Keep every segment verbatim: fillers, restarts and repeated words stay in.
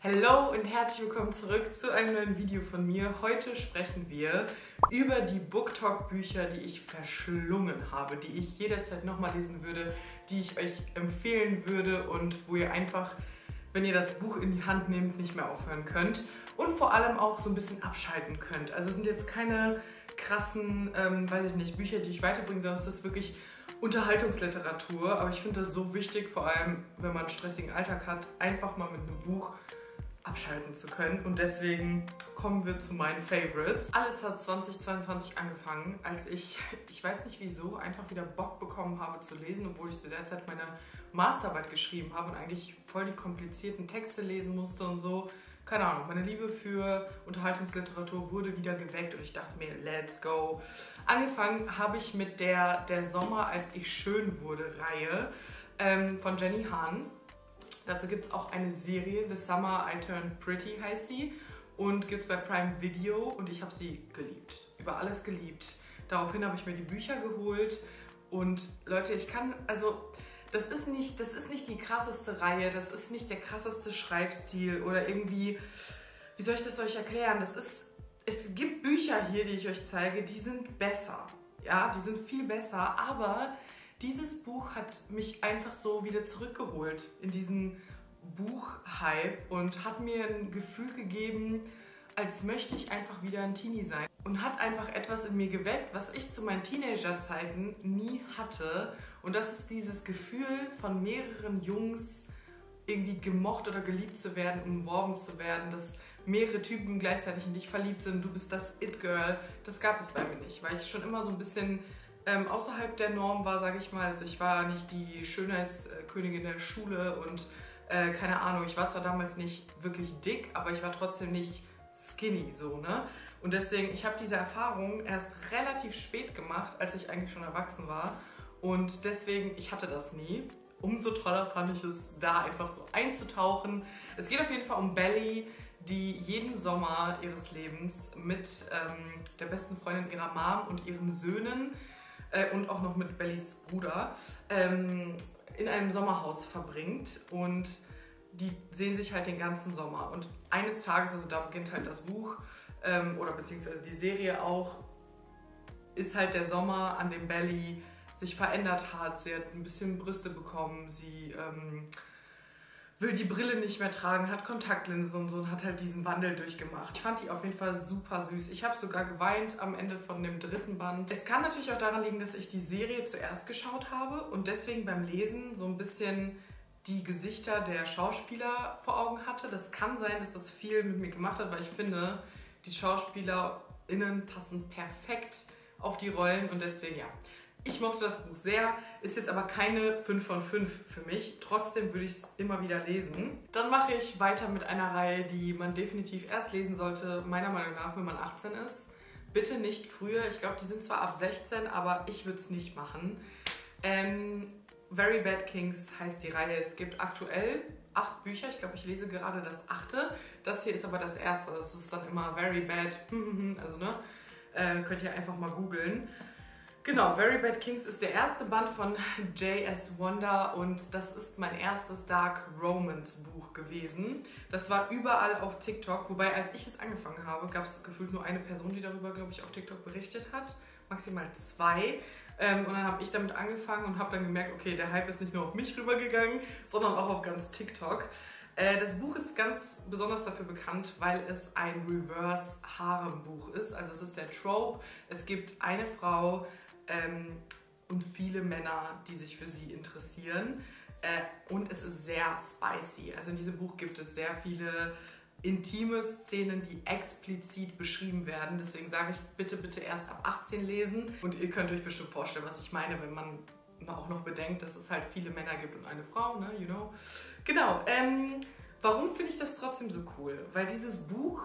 Hallo und herzlich willkommen zurück zu einem neuen Video von mir. Heute sprechen wir über die BookTok-Bücher, die ich verschlungen habe, die ich jederzeit nochmal lesen würde, die ich euch empfehlen würde und wo ihr einfach, wenn ihr das Buch in die Hand nehmt, nicht mehr aufhören könnt und vor allem auch so ein bisschen abschalten könnt. Also es sind jetzt keine krassen, ähm, weiß ich nicht, Bücher, die ich weiterbringe, sondern es ist wirklich Unterhaltungsliteratur. Aber ich finde das so wichtig, vor allem wenn man einen stressigen Alltag hat, einfach mal mit einem Buch abschalten zu können. Und deswegen kommen wir zu meinen Favorites. Alles hat zweitausendzweiundzwanzig angefangen, als ich, ich weiß nicht wieso, einfach wieder Bock bekommen habe zu lesen, obwohl ich zu der Zeit meine Masterarbeit geschrieben habe und eigentlich voll die komplizierten Texte lesen musste und so. Keine Ahnung, meine Liebe für Unterhaltungsliteratur wurde wieder geweckt und ich dachte mir, let's go. Angefangen habe ich mit der Der Sommer, als ich schön wurde Reihe ähm, von Jenny Han. Dazu gibt es auch eine Serie, The Summer I Turned Pretty heißt die und gibt es bei Prime Video und ich habe sie geliebt, über alles geliebt. Daraufhin habe ich mir die Bücher geholt und Leute, ich kann, also das ist nicht, das ist nicht die krasseste Reihe, das ist nicht der krasseste Schreibstil oder irgendwie, wie soll ich das euch erklären, das ist, es gibt Bücher hier, die ich euch zeige, die sind besser, ja, die sind viel besser, aber dieses Buch hat mich einfach so wieder zurückgeholt in diesen Buchhype und hat mir ein Gefühl gegeben, als möchte ich einfach wieder ein Teenie sein. Und hat einfach etwas in mir geweckt, was ich zu meinen Teenagerzeiten nie hatte. Und das ist dieses Gefühl von mehreren Jungs irgendwie gemocht oder geliebt zu werden, umworben zu werden, dass mehrere Typen gleichzeitig in dich verliebt sind. Du bist das It-Girl. Das gab es bei mir nicht, weil ich schon immer so ein bisschen Ähm, außerhalb der Norm war, sage ich mal. Also ich war nicht die Schönheitskönigin der Schule und äh, keine Ahnung, ich war zwar damals nicht wirklich dick, aber ich war trotzdem nicht skinny so, ne? Und deswegen, ich habe diese Erfahrung erst relativ spät gemacht, als ich eigentlich schon erwachsen war und deswegen, ich hatte das nie. Umso toller fand ich es, da einfach so einzutauchen. Es geht auf jeden Fall um Belly, die jeden Sommer ihres Lebens mit ähm, der besten Freundin ihrer Mom und ihren Söhnen und auch noch mit Bellys Bruder ähm, in einem Sommerhaus verbringt und die sehen sich halt den ganzen Sommer und eines Tages, also da beginnt halt das Buch ähm, oder beziehungsweise die Serie auch, ist halt der Sommer, an dem Belly sich verändert hat. Sie hat ein bisschen Brüste bekommen, sie ähm, will die Brille nicht mehr tragen, hat Kontaktlinsen und so und hat halt diesen Wandel durchgemacht. Ich fand die auf jeden Fall super süß. Ich habe sogar geweint am Ende von dem dritten Band. Es kann natürlich auch daran liegen, dass ich die Serie zuerst geschaut habe und deswegen beim Lesen so ein bisschen die Gesichter der Schauspieler vor Augen hatte. Das kann sein, dass das viel mit mir gemacht hat, weil ich finde, die SchauspielerInnen passen perfekt auf die Rollen und deswegen ja. Ich mochte das Buch sehr, ist jetzt aber keine fünf von fünf für mich. Trotzdem würde ich es immer wieder lesen. Dann mache ich weiter mit einer Reihe, die man definitiv erst lesen sollte, meiner Meinung nach, wenn man achtzehn ist. Bitte nicht früher. Ich glaube, die sind zwar ab sechzehn, aber ich würde es nicht machen. Ähm, Very Bad Kings heißt die Reihe. Es gibt aktuell acht Bücher. Ich glaube, ich lese gerade das achte. Das hier ist aber das erste. Das ist dann immer Very Bad. Also, ne? Äh, könnt ihr einfach mal googeln. Genau, Very Bad Kings ist der erste Band von J S Wonder und das ist mein erstes Dark Romance Buch gewesen. Das war überall auf TikTok, wobei als ich es angefangen habe, gab es gefühlt nur eine Person, die darüber, glaube ich, auf TikTok berichtet hat. Maximal zwei. Ähm, und dann habe ich damit angefangen und habe dann gemerkt, okay, der Hype ist nicht nur auf mich rübergegangen, sondern auch auf ganz TikTok. Äh, das Buch ist ganz besonders dafür bekannt, weil es ein Reverse-Harem-Buch ist. Also es ist der Trope, es gibt eine Frau, Ähm, und viele Männer, die sich für sie interessieren. Äh, und es ist sehr spicy. Also in diesem Buch gibt es sehr viele intime Szenen, die explizit beschrieben werden. Deswegen sage ich, bitte, bitte erst ab achtzehn lesen. Und ihr könnt euch bestimmt vorstellen, was ich meine, wenn man auch noch bedenkt, dass es halt viele Männer gibt und eine Frau, ne, you know. Genau, ähm, warum finde ich das trotzdem so cool? Weil dieses Buch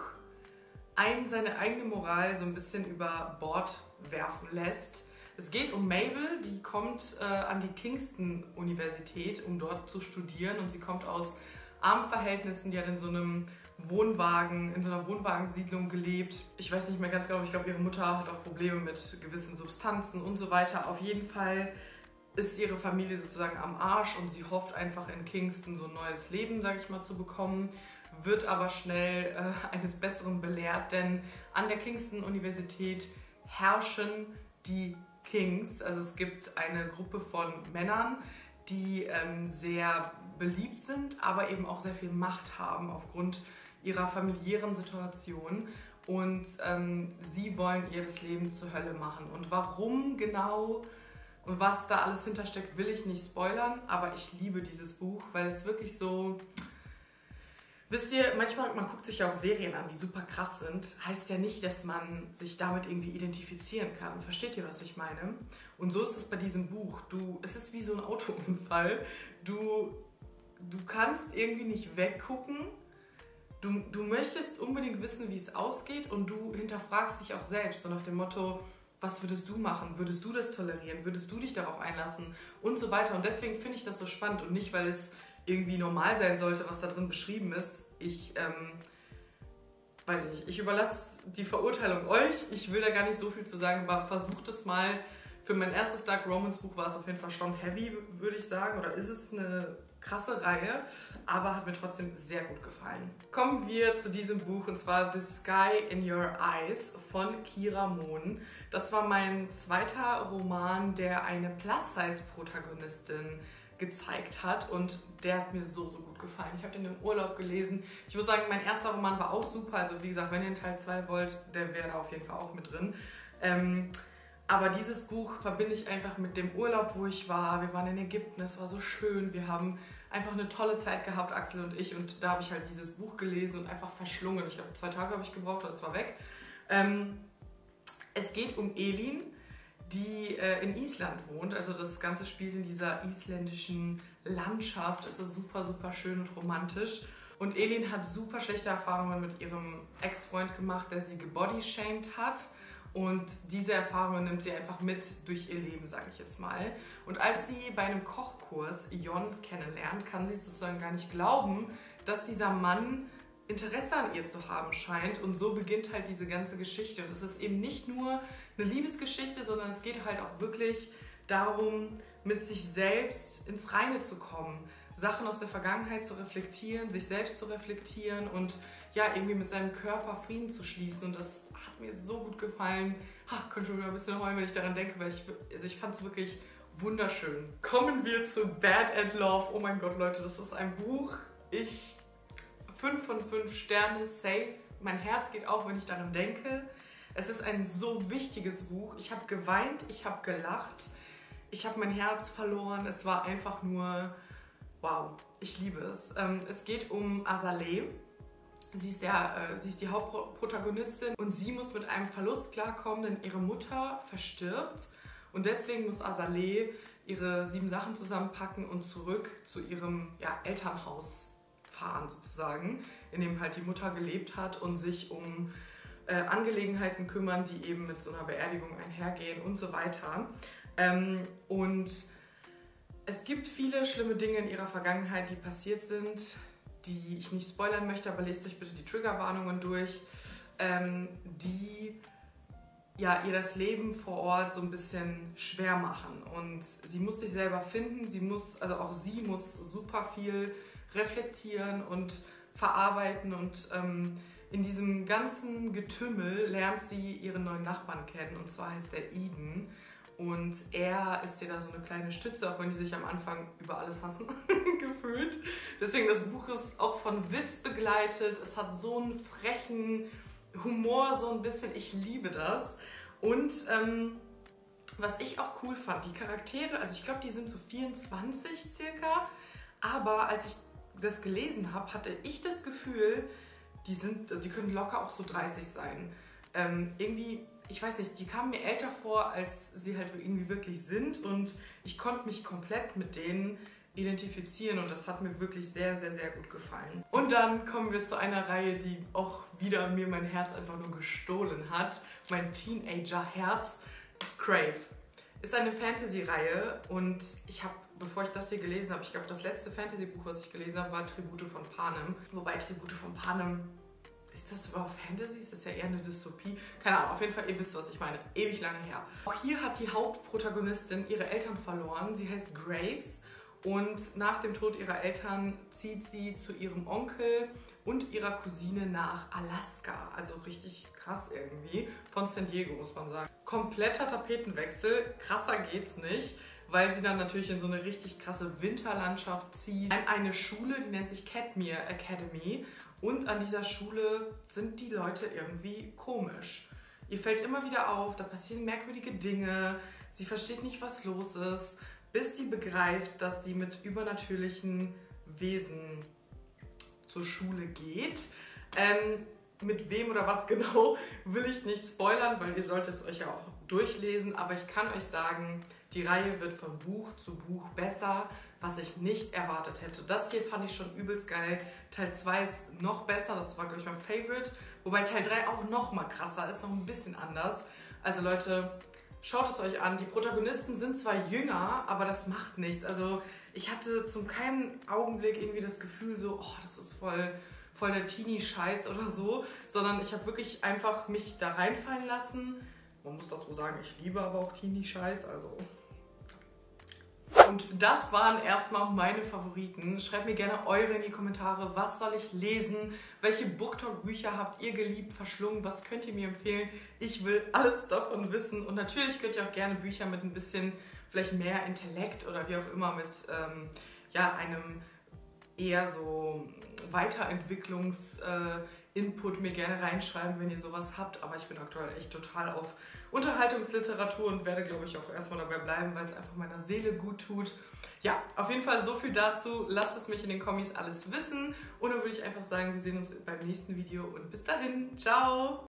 einen seine eigene Moral so ein bisschen über Bord werfen lässt. Es geht um Mabel, die kommt äh, an die Kingston-Universität, um dort zu studieren und sie kommt aus armen Verhältnissen, die hat in so einem Wohnwagen, in so einer Wohnwagensiedlung gelebt. Ich weiß nicht mehr ganz genau, ich glaube ihre Mutter hat auch Probleme mit gewissen Substanzen und so weiter. Auf jeden Fall ist ihre Familie sozusagen am Arsch und sie hofft einfach in Kingston so ein neues Leben, sage ich mal, zu bekommen. wird aber schnell äh, eines Besseren belehrt, denn an der Kingston-Universität herrschen die Kings. Also es gibt eine Gruppe von Männern, die ähm, sehr beliebt sind, aber eben auch sehr viel Macht haben aufgrund ihrer familiären Situation. Und ähm, sie wollen ihr das Leben zur Hölle machen. Und warum genau und was da alles hintersteckt, will ich nicht spoilern, aber ich liebe dieses Buch, weil es wirklich so... Wisst ihr, manchmal, man guckt sich ja auch Serien an, die super krass sind, heißt ja nicht, dass man sich damit irgendwie identifizieren kann. Versteht ihr, was ich meine? Und so ist es bei diesem Buch. Du, es ist wie so ein Autounfall. Du, du kannst irgendwie nicht weggucken. Du, du möchtest unbedingt wissen, wie es ausgeht und du hinterfragst dich auch selbst, so nach dem Motto, was würdest du machen? Würdest du das tolerieren? Würdest du dich darauf einlassen? Und so weiter. Und deswegen finde ich das so spannend und nicht, weil es irgendwie normal sein sollte, was da drin beschrieben ist. Ich, ähm, weiß ich nicht, ich überlasse die Verurteilung euch. Ich will da gar nicht so viel zu sagen, aber versucht es mal. Für mein erstes Dark Romance Buch war es auf jeden Fall schon heavy, würde ich sagen. Oder ist es eine krasse Reihe, aber hat mir trotzdem sehr gut gefallen. Kommen wir zu diesem Buch, und zwar The Sky in Your Eyes von Kira Mohn. Das war mein zweiter Roman, der eine Plus-Size-Protagonistin gezeigt hat und der hat mir so, so gut gefallen. Ich habe den im Urlaub gelesen. Ich muss sagen, mein erster Roman war auch super. Also wie gesagt, wenn ihr einen Teil zwei wollt, der wäre da auf jeden Fall auch mit drin. Ähm, aber dieses Buch verbinde ich einfach mit dem Urlaub, wo ich war. Wir waren in Ägypten, es war so schön. Wir haben einfach eine tolle Zeit gehabt, Axel und ich. Und da habe ich halt dieses Buch gelesen und einfach verschlungen. Ich glaube, zwei Tage habe ich gebraucht und es war weg. Ähm, es geht um Elin, die äh, in Island wohnt. Also das Ganze spielt in dieser isländischen Landschaft. Es ist super, super schön und romantisch. Und Elin hat super schlechte Erfahrungen mit ihrem Ex-Freund gemacht, der sie gebodyshamed hat. Und diese Erfahrungen nimmt sie einfach mit durch ihr Leben, sage ich jetzt mal. Und als sie bei einem Kochkurs Jon kennenlernt, kann sie sozusagen gar nicht glauben, dass dieser Mann Interesse an ihr zu haben scheint. Und so beginnt halt diese ganze Geschichte. Und es ist eben nicht nur eine Liebesgeschichte, sondern es geht halt auch wirklich darum, mit sich selbst ins Reine zu kommen, Sachen aus der Vergangenheit zu reflektieren, sich selbst zu reflektieren und ja, irgendwie mit seinem Körper Frieden zu schließen. Und das hat mir so gut gefallen. Ha, ich kann schon wieder ein bisschen heulen, wenn ich daran denke, weil ich, also ich fand es wirklich wunderschön. Kommen wir zu Bad at Love. Oh mein Gott, Leute, das ist ein Buch. Ich, fünf von fünf Sterne, safe. Mein Herz geht auf, wenn ich daran denke. Es ist ein so wichtiges Buch. Ich habe geweint, ich habe gelacht, ich habe mein Herz verloren. Es war einfach nur, wow, ich liebe es. Ähm, es geht um Azalea. Sie ist, der, äh, sie ist die Hauptprotagonistin und sie muss mit einem Verlust klarkommen, denn ihre Mutter verstirbt. Und deswegen muss Azalea ihre sieben Sachen zusammenpacken und zurück zu ihrem ja, Elternhaus fahren sozusagen, in dem halt die Mutter gelebt hat und sich um äh, Angelegenheiten kümmern, die eben mit so einer Beerdigung einhergehen und so weiter. Ähm, und es gibt viele schlimme Dinge in ihrer Vergangenheit, die passiert sind, die ich nicht spoilern möchte, aber lest euch bitte die Triggerwarnungen durch, ähm, die ja, ihr das Leben vor Ort so ein bisschen schwer machen. Und sie muss sich selber finden, sie muss, also auch sie muss super viel reflektieren und verarbeiten und ähm, in diesem ganzen Getümmel lernt sie ihren neuen Nachbarn kennen, und zwar heißt er Eden. Und er ist ihr da so eine kleine Stütze, auch wenn die sich am Anfang über alles hassen, gefühlt. Deswegen, das Buch ist auch von Witz begleitet. Es hat so einen frechen Humor, so ein bisschen. Ich liebe das. Und ähm, was ich auch cool fand, die Charaktere, also ich glaube, die sind so vierundzwanzig circa. Aber als ich das gelesen habe, hatte ich das Gefühl, die, sind, also die können locker auch so dreißig sein. Ähm, irgendwie... Ich weiß nicht, die kamen mir älter vor, als sie halt irgendwie wirklich sind, und ich konnte mich komplett mit denen identifizieren und das hat mir wirklich sehr, sehr, sehr gut gefallen. Und dann kommen wir zu einer Reihe, die auch wieder mir mein Herz einfach nur gestohlen hat. Mein Teenager-Herz, Crave. Ist eine Fantasy-Reihe und ich habe, bevor ich das hier gelesen habe, ich glaube, das letzte Fantasy-Buch, was ich gelesen habe, war Tribute von Panem. Wobei Tribute von Panem... Ist das überhaupt Fantasy? Ist das ja eher eine Dystopie? Keine Ahnung, auf jeden Fall, ihr wisst, was ich meine. Ewig lange her. Auch hier hat die Hauptprotagonistin ihre Eltern verloren. Sie heißt Grace und nach dem Tod ihrer Eltern zieht sie zu ihrem Onkel und ihrer Cousine nach Alaska. Also richtig krass irgendwie. Von San Diego, muss man sagen. Kompletter Tapetenwechsel. Krasser geht's nicht, weil sie dann natürlich in so eine richtig krasse Winterlandschaft zieht. An eine Schule, die nennt sich Cadmere Academy. Und an dieser Schule sind die Leute irgendwie komisch. Ihr fällt immer wieder auf, da passieren merkwürdige Dinge. Sie versteht nicht, was los ist, bis sie begreift, dass sie mit übernatürlichen Wesen zur Schule geht. Ähm, mit wem oder was genau, will ich nicht spoilern, weil ihr solltet es euch ja auch durchlesen. Aber ich kann euch sagen, die Reihe wird von Buch zu Buch besser, was ich nicht erwartet hätte. Das hier fand ich schon übelst geil. Teil zwei ist noch besser, das war, glaube ich, mein Favorite. Wobei Teil drei auch noch mal krasser ist, noch ein bisschen anders. Also Leute, schaut es euch an. Die Protagonisten sind zwar jünger, aber das macht nichts. Also ich hatte zum keinen Augenblick irgendwie das Gefühl so, oh, das ist voll, voll der Teenie-Scheiß oder so. Sondern ich habe wirklich einfach mich da reinfallen lassen. Man muss dazu sagen, ich liebe aber auch Teenie-Scheiß, also... Und das waren erstmal meine Favoriten. Schreibt mir gerne eure in die Kommentare. Was soll ich lesen? Welche BookTok-Bücher habt ihr geliebt, verschlungen? Was könnt ihr mir empfehlen? Ich will alles davon wissen. Und natürlich könnt ihr auch gerne Bücher mit ein bisschen, vielleicht mehr Intellekt oder wie auch immer, mit ähm, ja, einem eher so Weiterentwicklungs-Input mir gerne reinschreiben, wenn ihr sowas habt. Aber ich bin aktuell echt total auf Unterhaltungsliteratur und werde, glaube ich, auch erstmal dabei bleiben, weil es einfach meiner Seele gut tut. Ja, auf jeden Fall so viel dazu. Lasst es mich in den Kommis alles wissen. Und dann würde ich einfach sagen, wir sehen uns beim nächsten Video und bis dahin. Ciao!